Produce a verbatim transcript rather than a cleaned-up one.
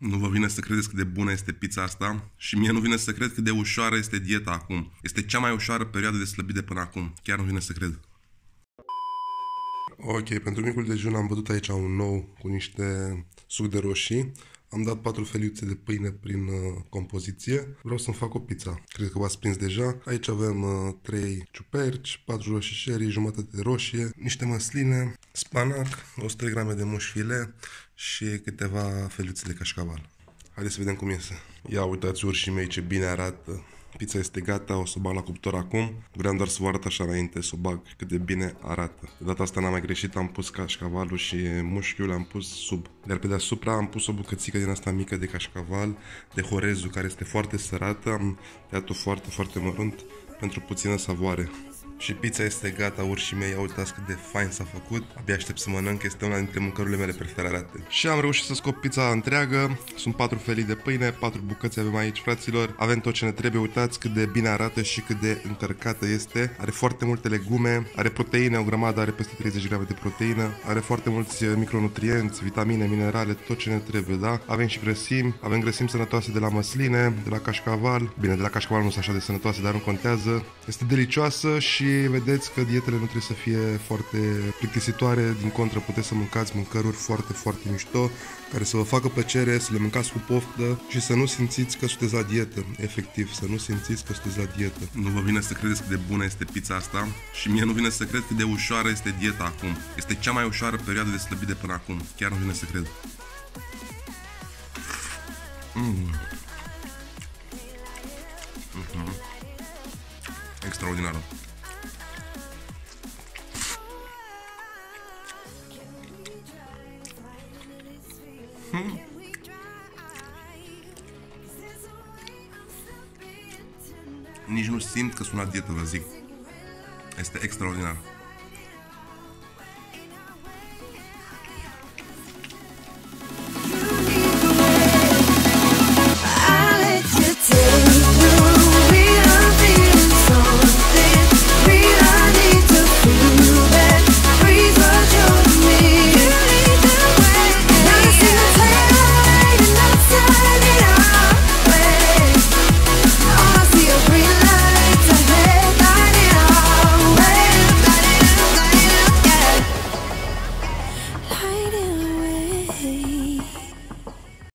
Nu vă vine să credeți cât de bună este pizza asta și mie nu vine să cred cât de ușoară este dieta acum. Este cea mai ușoară perioadă de slăbit de până acum. Chiar nu vine să cred. Ok, pentru micul dejun am bătut aici un nou cu niște suc de roșii. Am dat patru feliuțe de pâine prin uh, compoziție. Vreau să-mi fac o pizza. Cred că v-ați prins deja. Aici avem uh, trei ciuperci, patru roșii sherry, jumătate de roșie, niște măsline, spanac, o sută de grame de muș filet și câteva feliuțe de cașcaval. Haideți să vedem cum iese. Ia uitați urșii mei ce bine arată. Pizza este gata, o să o bag la cuptor acum. Vreau doar să vă arăt așa înainte, să o bag cât de bine arată. De data asta n-am mai greșit, am pus cașcavalul și mușchiul le-am pus sub. Iar pe deasupra am pus o bucățică din asta mică de cașcaval, de horezul, care este foarte sărată. Am tăiat-o foarte, foarte mărunt pentru puțină savoare. Și pizza este gata, urșii mei, uitați cât de fain s-a făcut. Abia aștept să mănânc, este una dintre mâncărurile mele preferate. Și am reușit să scop pizza întreagă. Sunt patru felii de pâine, patru bucăți avem aici, fraților. Avem tot ce ne trebuie, uitați cât de bine arată și cât de încărcată este. Are foarte multe legume, are proteine, o grămadă, are peste treizeci grame de proteină. Are foarte mulți micronutrienți, vitamine, minerale, tot ce ne trebuie, da? Avem și grăsimi, avem grăsimi sănătoase de la măsline, de la cașcaval. Bine, de la cașcaval nu sunt așa de sănătoase, dar nu contează. Este delicioasă și vedeți că dietele nu trebuie să fie foarte plictisitoare, din contră puteți să mâncați mâncăruri foarte, foarte mișto, care să vă facă plăcere, să le mâncați cu poftă și să nu simțiți că sunteți la dietă, efectiv, să nu simțiți că sunteți la dietă. Nu vă vine să credeți cât de bună este pizza asta și mie nu vine să cred cât de ușoară este dieta acum. Este cea mai ușoară perioadă de slăbit de până acum. Chiar nu vine să cred. Mm. Mm-hmm. Extraordinară. Hmm. Nici nu simt că sunt la dietă, vă zic. Este extraordinar.